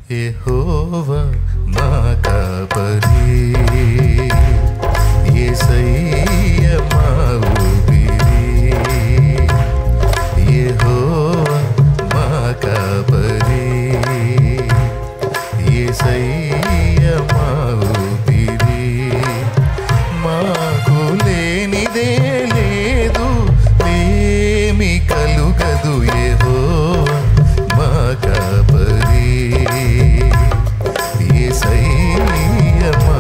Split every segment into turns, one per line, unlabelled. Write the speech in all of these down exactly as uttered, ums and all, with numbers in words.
యెహోవా మా కాపరి, యేసయ్య మా ఊపిరి. యెహోవా మా కాపరి, యేసయ్య మా ఊపిరి. మాకు లేనిదే లేదు, ఏమి కలుగదు. యెహోవా మా కాపరి, యేసయ్య మా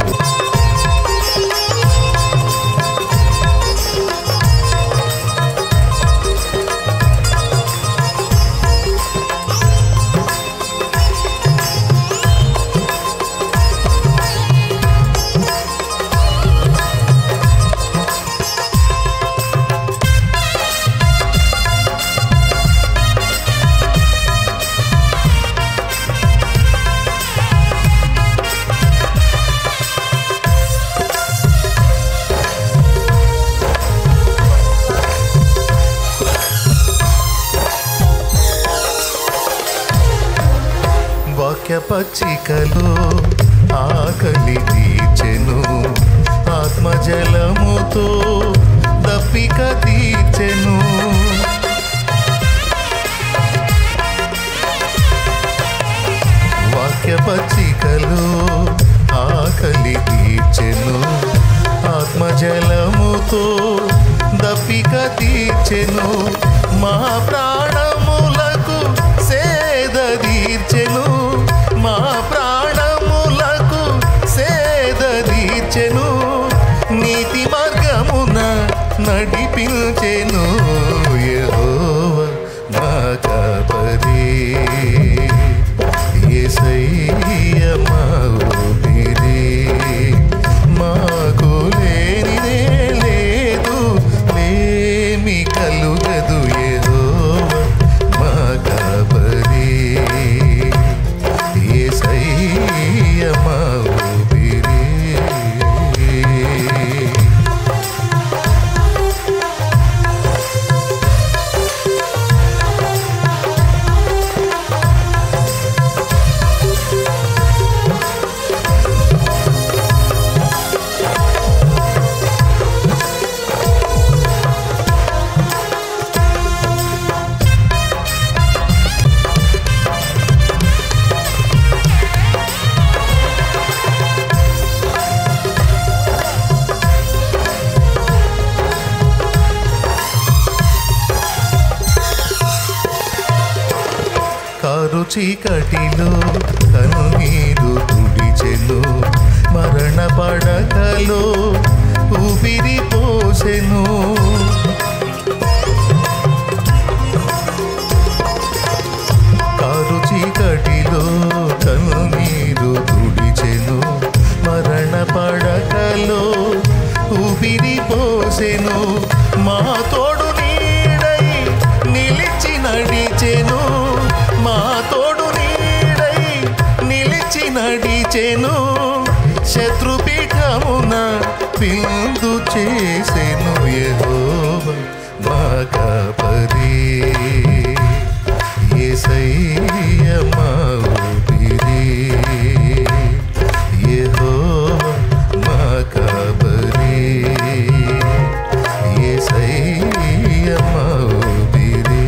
పచ్చికలో ఆకలి తీర్చెను, ఆత్మజలముతో దప్పిక తీర్చెను. వాక్య పచ్చికలో ఆకలి తీర్చెను, ఆత్మజలముతో దప్పిక తీర్చెను. మా ప్రాణములకు సేద తీర్చెను, మా ప్రాణములకు సేద తీర్చెను. నీతి మార్గమున నడిపించెను. యెహోవా మా కాపరి, యేసయ్య మా ఊపిరి. మాకు లేనిదే లేదు, ఏమి కలుగదు. యెహోవా మా కాపరి, యేసయ్య మా ఊపిరి. కారు చీకటిలో కన్నీరు తుడిచెను, మరణ పడకలో ఊపిరి పోసెను. కారు చీకటిలో కన్నీరు తుడిచెను, మరణ పడకలో ఊపిరి పోసెను. మా తోడు నీడై నిలిచి నడిచెను, మా తోడు నీడై నిలిచి నడిచెను. శత్రుపీఠమున విందు చేసెను. యెహోవా మా కాపరి, యేసయ్య మా ఊపిరి. యెహోవా మా కాపరి, యేసయ్య మా ఊపిరి.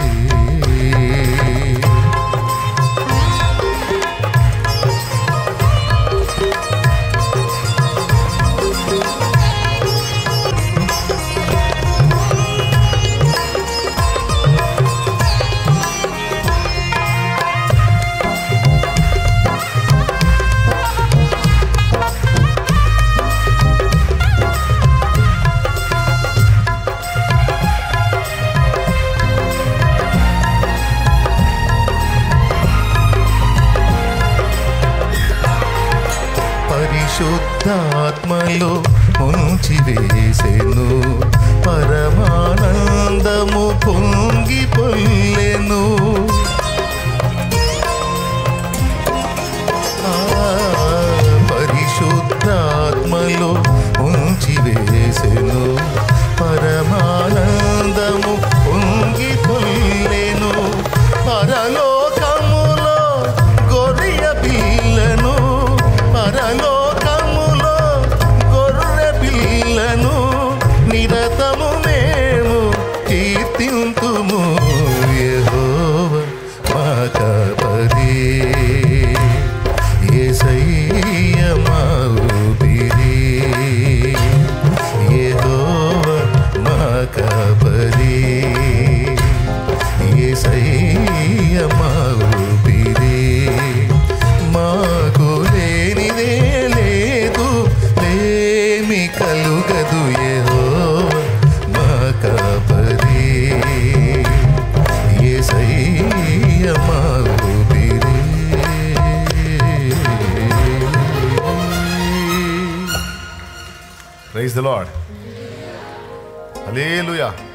పరిశుద్ధాత్మలో ముంచి వేసెను, పరమానందము పొంగి పొల్లెను. పరిశుద్ధాత్మలో ముంచి వేసెను, పరమానందము పొంగి పొల్లెను. పరలోకములో గొర్రె అమ్మ ఊపిరే.
Praise the Lord. హల్లెలూయా.